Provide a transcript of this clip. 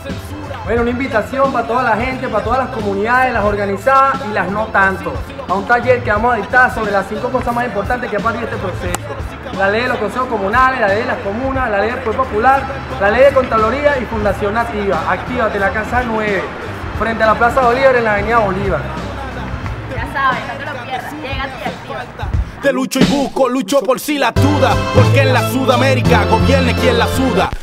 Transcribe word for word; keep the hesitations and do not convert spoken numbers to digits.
Bueno, una invitación para toda la gente, para todas las comunidades, las organizadas y las no tanto, a un taller que vamos a dictar sobre las cinco cosas más importantes que pasan en este proceso. La ley de los consejos comunales, la ley de las comunas, la ley del poder popular, la ley de Contraloría y Fundación Nativa. Actívate, la casa nueve, frente a la Plaza Bolívar en la avenida Bolívar. Ya sabes, no te lo pierdas, llégate y actívate. Te lucho y busco, lucho por si la duda, porque en la Sudamérica gobierne quien la suda.